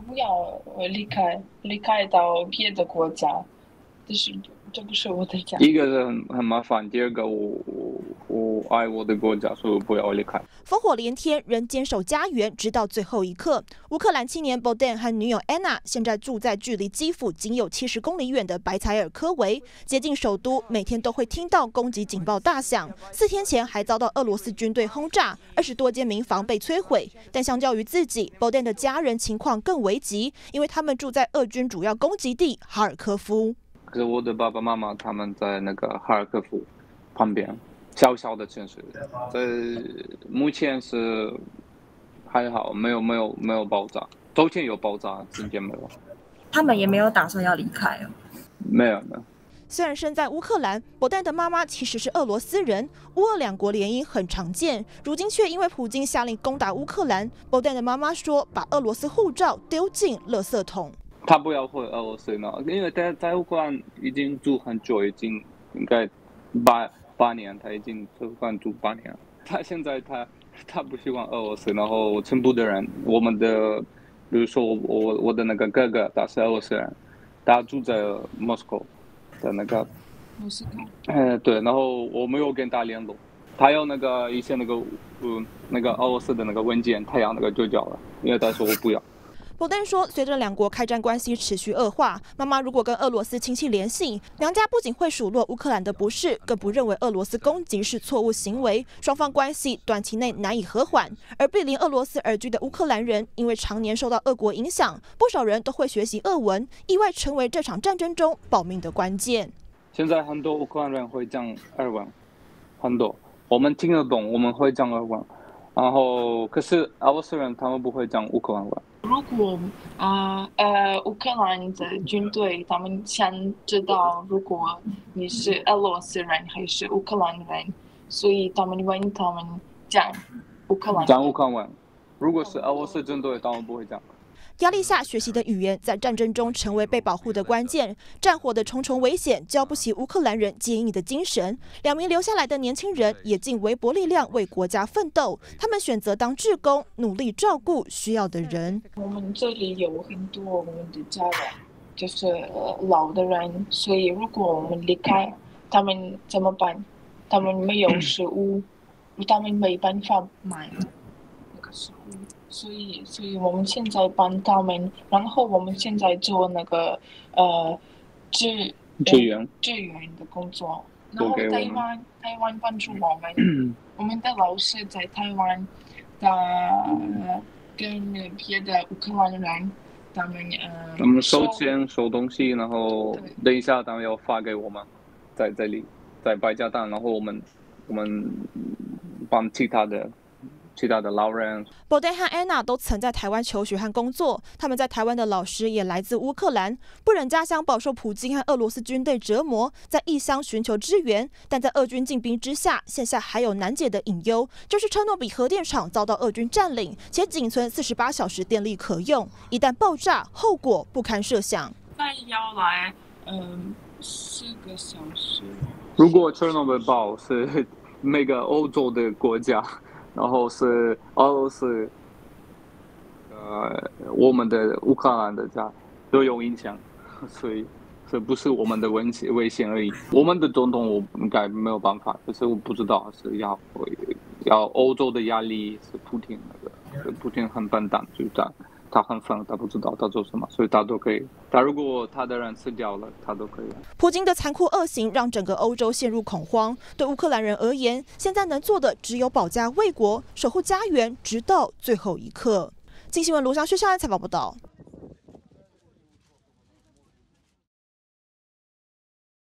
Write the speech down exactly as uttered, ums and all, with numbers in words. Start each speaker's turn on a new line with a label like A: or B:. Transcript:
A: 不要离开，离开到别的国家，这是这不是我的家。
B: 一个是很很麻烦，第二个我我我爱我的国家，所以我不要离开。
C: 烽火连天，仍坚守家园，直到最后一刻。乌克兰青年 Bohdan 和女友 Anna 现在住在距离基辅仅有七十公里远的白采尔科维，接近首都，每天都会听到攻击警报大响。四天前还遭到俄罗斯军队轰炸，二十多间民房被摧毁。但相较于自己 ，Bohdan 的家人情况更危急，因为他们住在俄军主要攻击地哈尔科夫。
B: 可是我的爸爸妈妈他们在那个哈尔科夫旁边。小小的城市，这目前是还好，没有没有没有爆炸。昨天有爆炸，今天没有。
D: 他们也没有打算要离开哦。
B: 没有没有。
C: 虽然身在乌克兰，Bohdan的妈妈其实是俄罗斯人，乌俄两国联姻很常见。如今却因为普京下令攻打乌克兰，Bohdan的妈妈说把俄罗斯护照丢进垃圾桶。
B: 他不要回俄罗斯呢，因为他在乌克兰已经住很久，已经应该八。八年，他已经在乌克兰住八年了。他现在他他不喜欢俄罗斯，然后全部的人，我们的，比如说我我我的那个哥哥，他是俄罗斯人，他住在莫斯科的那个，
A: 莫斯科。
B: 呃，对，然后我没有跟他联络，他有那个一些那个嗯那个俄罗斯的那个文件，他要那个丢掉了，因为他说我不要。
C: Bohdan说，随着两国开战关系持续恶化，妈妈如果跟俄罗斯亲戚联系，娘家不仅会数落乌克兰的不是，更不认为俄罗斯攻击是错误行为，双方关系短期内难以和缓。而毗邻俄罗斯而居的乌克兰人，因为常年受到俄国影响，不少人都会学习俄文，意外成为这场战争中保命的关键。
B: 现在很多乌克兰人会讲俄文，很多我们听得懂，我们会讲俄文，然后可是俄罗斯人他们不会讲乌克兰文。
A: 如果呃呃乌克兰的军队他们想知道如果你是俄罗斯人还是乌克兰人，所以他们问他们讲乌克兰
B: 讲乌克兰文。如果是俄罗斯军队，他们不会讲。
C: 压力下学习的语言在战争中成为被保护的关键。战火的重重危险教不起乌克兰人坚毅的精神。两名留下来的年轻人也尽微薄力量为国家奋斗。他们选择当志工，努力照顾需要的人。
A: 我们这里有很多我们的家人，就是老的人，所以如果我们离开，他们怎么办？他们没有食物，他们没办法买那个食物。所以，所以我们现在帮他们，然后我们现在做那个呃支
B: 支援
A: 支援的工作，然后台湾台湾帮助我们，我们的老师在台湾，他跟别的乌克兰人，他们呃，
B: 他们收钱收东西，然后等一下他们要发给我们，在这里在白家蛋，然后我们我们帮其他的。其他的老人
C: Bohdan 和 Anna 都曾在台湾求学和工作，他们在台湾的老师也来自乌克兰，不忍家乡饱受普京和俄罗斯军队折磨，在异乡寻求支援，但在俄军进兵之下，现下还有难解的隐忧，就是车诺比核电厂遭到俄军占领，且仅存四十八小时电力可用，一旦爆炸，后果不堪设想。
A: 那要来，嗯，四个小时。
B: 如果车诺比爆是每个欧洲的国家。然后是俄罗斯，呃，我们的乌克兰的家都有影响，所以这不是我们的危险危险而已。我们的总统我应该没有办法，可是我不知道是要要欧洲的压力是普丁那个，普丁很笨蛋，就是他他很疯，他不知道他做什么，所以他都可以。他如果他的人死掉了，他都可以。
C: 普京的残酷恶行让整个欧洲陷入恐慌。对乌克兰人而言，现在能做的只有保家卫国，守护家园，直到最后一刻。经新闻卢翔薛孝安采访报道。